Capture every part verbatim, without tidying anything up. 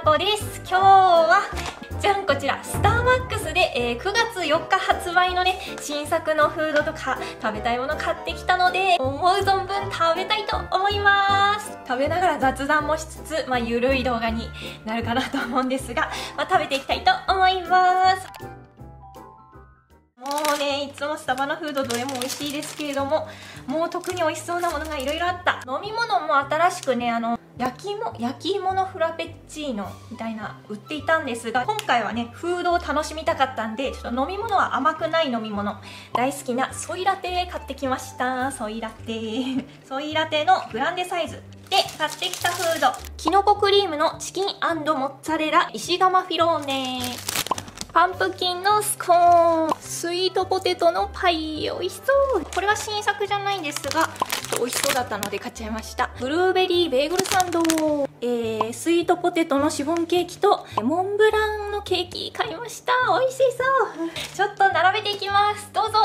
こです。今日はじゃん、こちらスターバックスで、えー、くがつよっか発売のね新作のフードとか食べたいもの買ってきたので、思う存分食べたいと思います。食べながら雑談もしつつ、まあ、ゆるい動画になるかなと思うんですが、まあ、食べていきたいと思います。もうね、いつもスタバのフードどれも美味しいですけれども、もう特に美味しそうなものがいろいろあった。飲み物も新しくね、あの焼き芋焼き芋のフラペチーノみたいな売っていたんですが、今回はねフードを楽しみたかったんで、ちょっと飲み物は甘くない飲み物、大好きなソイラテ買ってきました。ソイラテソイラテのグランデサイズで買ってきたフード、きのこクリームのチキン&モッツァレラ石窯フィローネ、パンプキンのスコーン、スイートポテトのパイ、美味しそう。これは新作じゃないんですが、美味しそうだったので買っちゃいました。ブルーベリーベーグルサンド、えー、スイートポテトのシフォンケーキとモンブランのケーキ買いました。美味しそう。ちょっと並べていきます。どうぞ。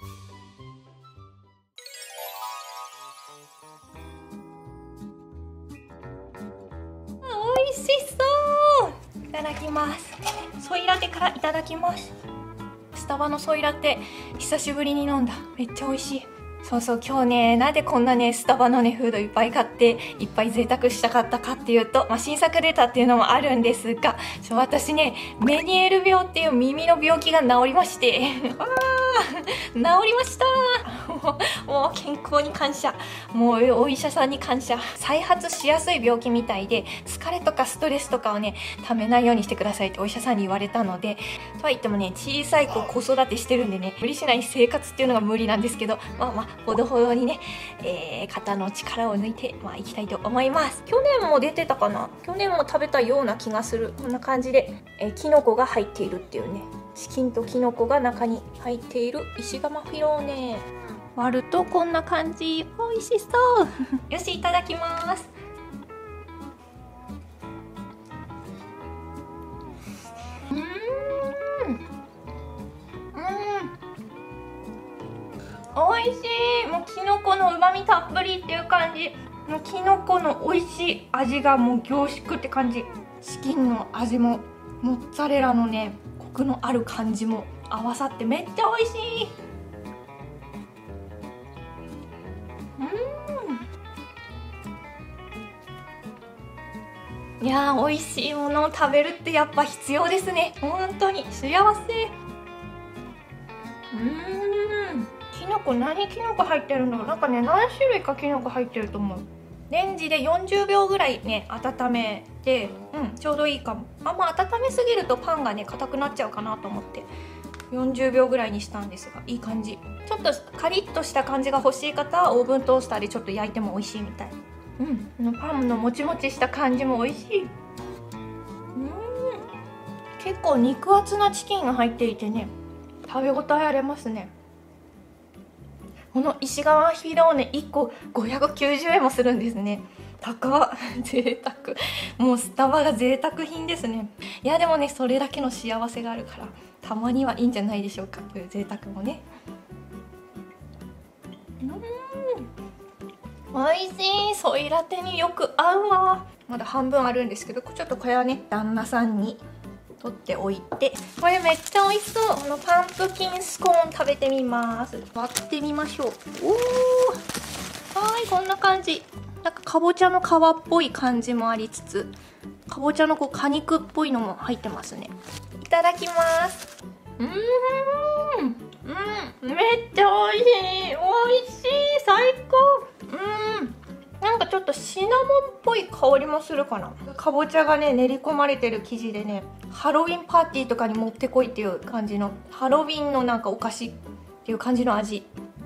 美味しそう。いただきます。ソイラテからいただきます。スタバのソイラテ久しぶりに飲んだ。めっちゃ美味しい。そうそう、今日ね、なんでこんなねスタバのねフードいっぱい買っていっぱい贅沢したかったかっていうと、まあ、新作出たっていうのもあるんですが、ちょ私ねメニエール病っていう耳の病気が治りましてあー治りましたもう健康に感謝、もうお医者さんに感謝。再発しやすい病気みたいで、疲れとかストレスとかをねためないようにしてくださいってお医者さんに言われたので、とは言ってもね小さい子子育てしてるんでね、無理しない生活っていうのが無理なんですけど、まあまあほどほどにね、えー、肩の力を抜いてまあいきたいと思います。去年も出てたかな、去年も食べたような気がする。こんな感じで、えー、キノコが入っているっていうね、チキンとキノコが中に入っている石窯フィローネ、割るとこんな感じ。美味しそうよし、いただきます。うーん美味しい。もうキノコの旨味たっぷりっていう感じ。もうキノコの美味しい味がもう凝縮って感じ。チキンの味もモッツァレラのねコクのある感じも合わさってめっちゃ美味しい。うん、いやー美味しいものを食べるってやっぱ必要ですね。本当に幸せ。うーん、きのこ何きのこ入ってるの、なんかね何種類かきのこ入ってると思う。レンジでよんじゅうびょうぐらいね温めて、うん、ちょうどいいかも。あんま温めすぎるとパンがね硬くなっちゃうかなと思ってよんじゅうびょうぐらいにしたんですが、いい感じ。ちょっとカリッとした感じが欲しい方はオーブントースターでちょっと焼いても美味しいみたい。うん、パンのもちもちした感じも美味しい。うん、結構肉厚なチキンが入っていてね食べ応えありますね。この石窯フィローネいっこごひゃくきゅうじゅうえんもするんですね。高っ贅沢。もうスタバが贅沢品ですね。いやでもねそれだけの幸せがあるからたまにはいいんじゃないでしょうか、こういう贅沢もね。うーん、美味しい。ソイラテによく合うわ。まだ半分あるんですけど、ちょっとこれはね旦那さんに取っておいて、これめっちゃ美味しそう。このパンプキンスコーン食べてみます。割ってみましょう。おー、はい、こんな感じ。なんかかぼちゃの皮っぽい感じもありつつ、かぼちゃのこう果肉っぽいのも入ってますね。いただきます。うーん、うん、めっちゃ美味しい。美味しい、最高。うん、なんかちょっとシナモンっぽい香りもするかな。かぼちゃがね練り込まれてる生地でね、ハロウィンパーティーとかにもってこいっていう感じの、ハロウィンのなんかお菓子っていう感じの味。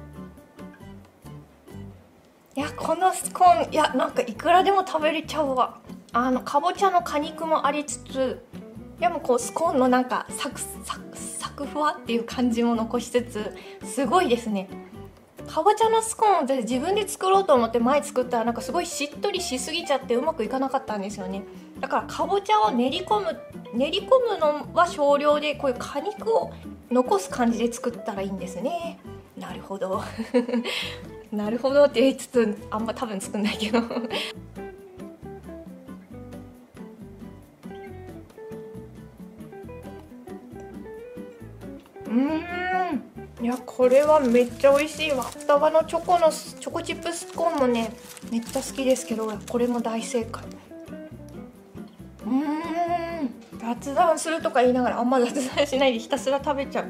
いやこのスコーン、いやなんかいくらでも食べれちゃうわ。あのかぼちゃの果肉もありつつ、でもこうスコーンのなんかサクサクサクふわっていう感じも残しつつ、すごいですね。かぼちゃのスコーンを私自分で作ろうと思って前作ったらなんかすごいしっとりしすぎちゃってうまくいかなかったんですよね。だからかぼちゃを練り込む練り込むのは少量で、こういう果肉を残す感じで作ったらいいんですね。なるほどなるほどって言いつつあんま多分作んないけどうこれはめっちゃ美味しいわ。スタバのチョコのチョコチップスコーンもねめっちゃ好きですけど、これも大正解。うーん、雑談するとか言いながらあんま雑談しないでひたすら食べちゃう。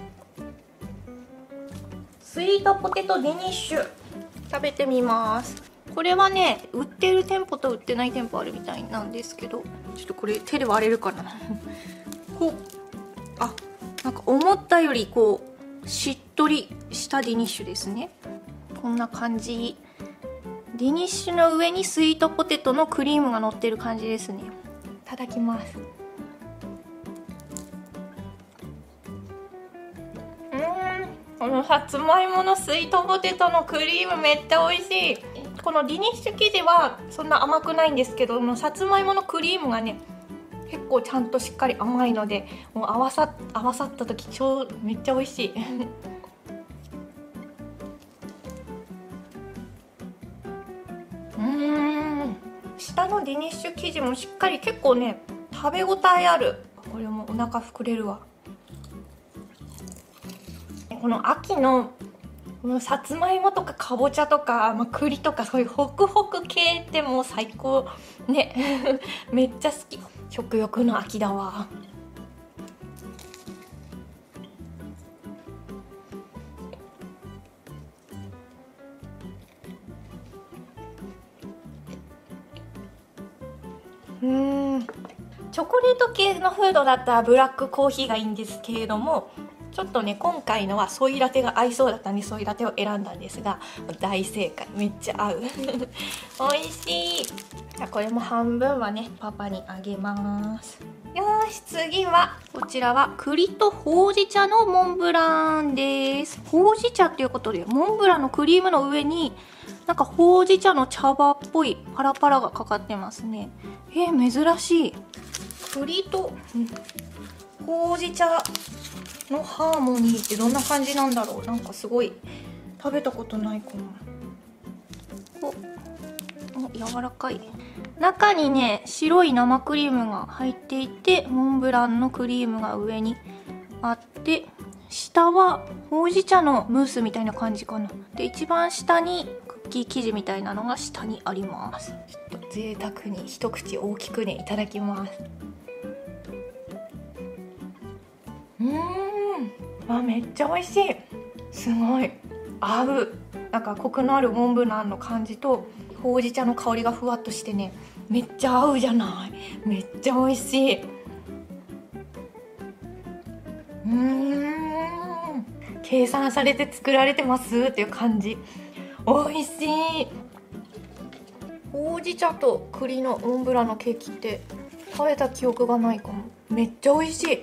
スイートポテトデニッシュ食べてみます。これはね売ってる店舗と売ってない店舗あるみたいなんですけど、ちょっとこれ手で割れるかなほあ、なんか思ったよりこうしっとりしたデニッシュですね。こんな感じ。デニッシュの上にスイートポテトのクリームが乗ってる感じですね。いただきます。うーん、このさつまいものスイートポテトのクリームめっちゃ美味しい。このデニッシュ生地はそんな甘くないんですけど、このさつまいものクリームがね結構ちゃんとしっかり甘いので、もう合わさ合わさった時超めっちゃ美味しい。うーん、下のデニッシュ生地もしっかり結構ね食べ応えある。これもお腹膨れるわ。この秋のこのさつまいもとかかぼちゃとか、まあ、栗とかそういうホクホク系ってもう最高ねめっちゃ好き。食欲の秋だわ。うーん、チョコレート系のフードだったらブラックコーヒーがいいんですけれども、ちょっとね今回のはソイラテが合いそうだったんでソイラテを選んだんですが大正解。めっちゃ合う美味しい。じゃあこれも半分はねパパにあげます。よーし、次はこちらは栗とほうじ茶のモンブランです。ほうじ茶っていうことでモンブランのクリームの上になんかほうじ茶の茶葉っぽいパラパラがかかってますね。えー、珍しい。栗とほうじ茶のハーモニーってどんな感じなんだろう。なんかすごい食べたことないかも。お、お、柔らかい。中にね白い生クリームが入っていて、モンブランのクリームが上にあって、下はほうじ茶のムースみたいな感じかな。で一番下にクッキー生地みたいなのが下にあります。ちょっと贅沢に一口大きくねいただきます。うーん、あ、めっちゃ美味しい。すごい合う。なんかコクのあるモンブランの感じとほうじ茶の香りがふわっとしてねめっちゃ合うじゃない。めっちゃ美味しい。うーん、計算されて作られてますっていう感じ。美味しい。ほうじ茶と栗のモンブランのケーキって食べた記憶がないかも。めっちゃ美味しい。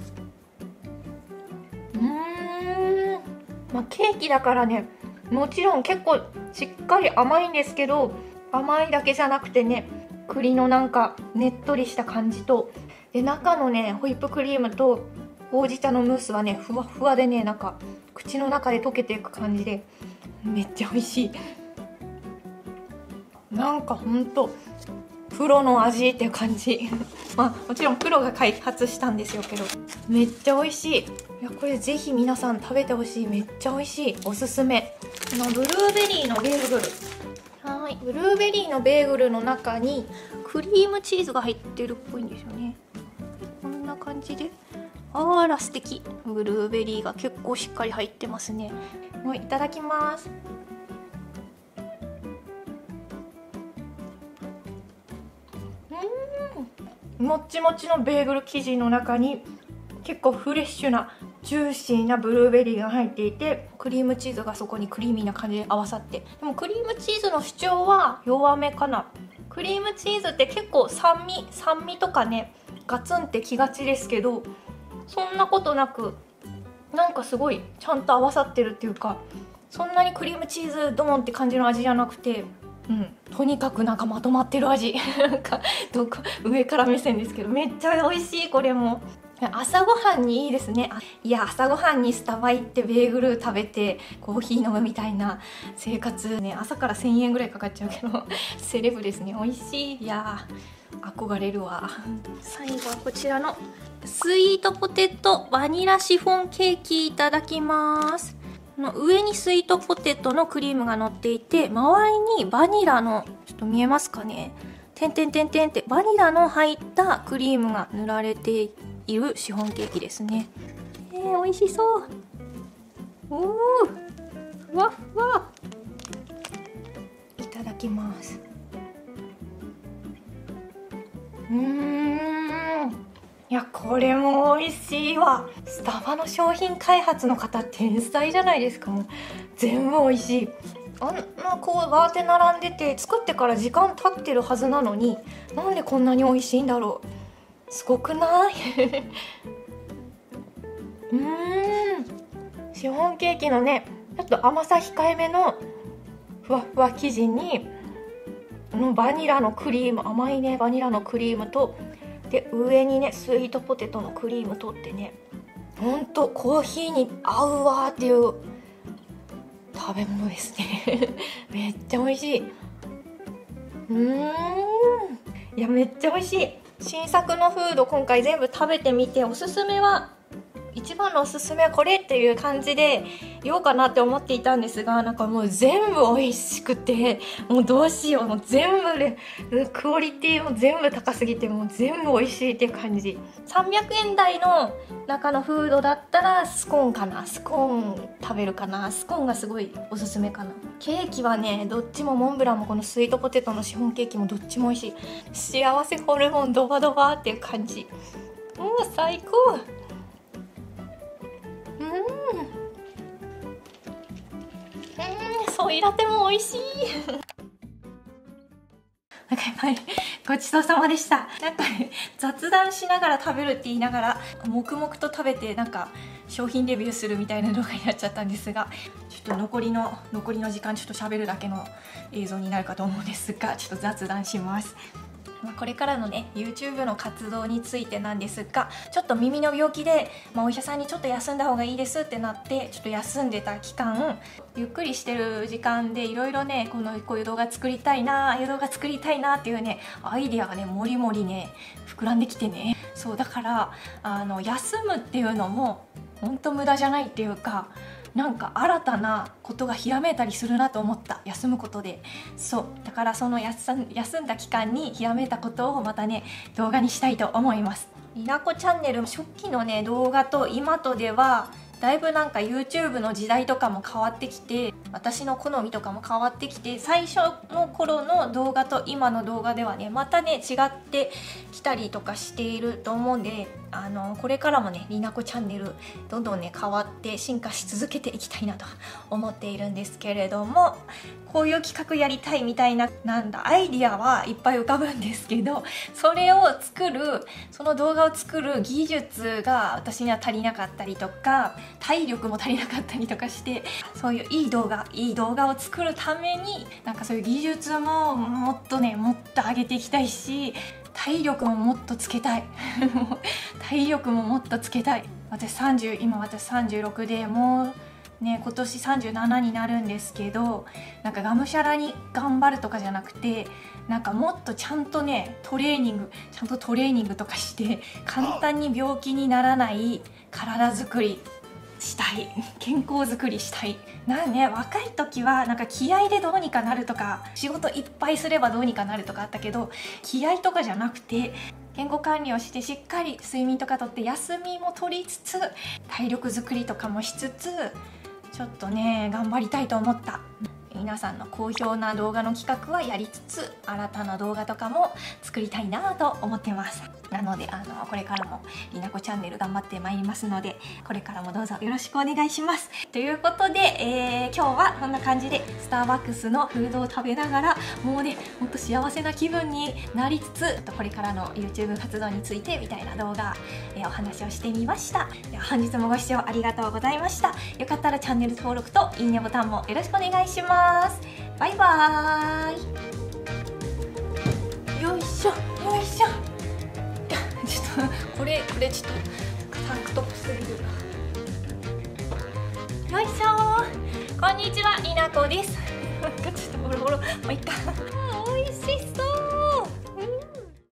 うーん、まあ、ケーキだからねもちろん結構しっかり甘いんですけど、甘いだけじゃなくてね栗のなんかねっとりした感じと、で中のねホイップクリームとほうじ茶のムースはねふわふわでね、なんか口の中で溶けていく感じでめっちゃ美味しい。なんかほんとプロの味っていう感じまあもちろんプロが開発したんですよけど、めっちゃ美味しい。いやこれぜひ皆さん食べてほしい。めっちゃ美味しい。おすすめ。このブルーベリーのベーグル、はい、ブルーベリーのベーグルの中にクリームチーズが入ってるっぽいんですよね。こんな感じで、あら素敵。ブルーベリーが結構しっかり入ってますね。もういただきます。うん、もっちもちのベーグル生地の中に結構フレッシュなジューシーなブルーベリーが入っていて、クリームチーズがそこにクリーミーな感じで合わさって、でもクリームチーズの主張は弱めかな。クリームチーズって結構酸味酸味とかねガツンってきがちですけど、そんなことなくなんかすごいちゃんと合わさってるっていうか、そんなにクリームチーズドーンって感じの味じゃなくて、うん、とにかくなんかまとまってる味なんかどこ上から目線ですけどめっちゃ美味しい。これも朝ごはんにいいですね。いや朝ごはんにスタバ行ってベーグル食べてコーヒー飲むみたいな生活ね、朝からせんえんぐらいかかっちゃうけどセレブですね。美味しい。いや憧れるわ。最後はこちらのスイートポテトバニラシフォンケーキいただきます。 この上にスイートポテトのクリームが乗っていて、周りにバニラの、ちょっと見えますかね、てんてんてんてんってバニラの入ったクリームが塗られているシフォンケーキですね。えー、美味しそう。おー、ふわっふわ。いただきます。うーん、いや、これも美味しいわ。スタバの商品開発の方天才じゃないですか。もう全部美味しい。あんなこうバーって並んでて、作ってから時間経ってるはずなのに、なんでこんなに美味しいんだろう。すごくないうーん、シフォンケーキのね、ちょっと甘さ控えめのふわふわ生地に、このバニラのクリーム、甘いねバニラのクリームと、で上にねスイートポテトのクリームとってね、ほんとコーヒーに合うわーっていう食べ物ですねめっちゃ美味しい。うーん、いやめっちゃ美味しい。新作のフード今回全部食べてみて、おすすめは一番のおすすめはこれっていう感じで言おうかなって思っていたんですが、なんかもう全部美味しくて、もうどうしよう、もう全部でクオリティも全部高すぎて、もう全部美味しいっていう感じ。さんびゃくえん台の中のフードだったらスコーンかな。スコーン食べるかな。スコーンがすごいおすすめかな。ケーキはね、どっちもモンブランもこのスイートポテトのシフォンケーキもどっちも美味しい。幸せホルモンドバドバっていう感じ。もう最高。うん、うん、ソイラテも美味しいなんかやっぱりごちそうさまでした。なんか、ね、雑談しながら食べるって言いながら黙々と食べて、なんか商品レビューするみたいな動画になっちゃったんですが、ちょっと残りの残りの時間ちょっと喋るだけの映像になるかと思うんですが、ちょっと雑談します。まあこれからのね YouTube の活動についてなんですが、ちょっと耳の病気で、まあ、お医者さんにちょっと休んだ方がいいですってなって、ちょっと休んでた期間、ゆっくりしてる時間でいろいろね、このこういう動画作りたいな、ああいう動画作りたいなっていうねアイデアがねもりもりね膨らんできてね、そうだからあの休むっていうのも本当無駄じゃないっていうか、なんか新たなことがひらめいたりするなと思った。休むことで。そうだからその休ん、休んだ期間にひらめいたことをまたね動画にしたいと思います。りなこチャンネル初期のね動画と今とではだいぶなんか YouTube の時代とかも変わってきて、私の好みとかも変わってきて、最初の頃の動画と今の動画ではねまたね違ってきたりとかしていると思うんで、あのこれからもねりなこチャンネルどんどんね変わって進化し続けていきたいなと思っているんですけれども、こういう企画やりたいみたいななんだアイディアはいっぱい浮かぶんですけど、それを作るその動画を作る技術が私には足りなかったりとか、体力も足りなかったりとかして、そういういい動画いい動画を作るためになんかそういう技術ももっとねもっと上げていきたいし、体力ももっとつけたい体力ももっとつけたい。私さんじゅう今私さんじゅうろくで、もうね今年さんじゅうななになるんですけど、なんかがむしゃらに頑張るとかじゃなくて、なんかもっとちゃんとねトレーニングちゃんとトレーニングとかして簡単に病気にならない体作りしたい、健康づくりしたい。なんね、若い時はなんか気合でどうにかなるとか、仕事いっぱいすればどうにかなるとかあったけど、気合とかじゃなくて健康管理をしてしっかり睡眠とかとって休みも取りつつ体力づくりとかもしつつ、ちょっとね頑張りたいと思った。皆さんの好評な動画の企画はやりつつ、新たな動画とかも作りたいなと思ってます。なのであのこれからもりなこチャンネル頑張ってまいりますので、これからもどうぞよろしくお願いします。ということで、えー、今日はこんな感じでスターバックスのフードを食べながら、もうねほんと幸せな気分になりつつ、これからの YouTube 活動についてみたいな動画、えー、お話をしてみました。では本日もご視聴ありがとうございました。よかったらチャンネル登録といいねボタンもよろしくお願いします。バイバーイ。よいしょよいしょ。ちょっとこれこれちょっとタンクトップすぎる。よいしょ。こんにちは、りなこです。なんかちょっとボロボロ、もういっか。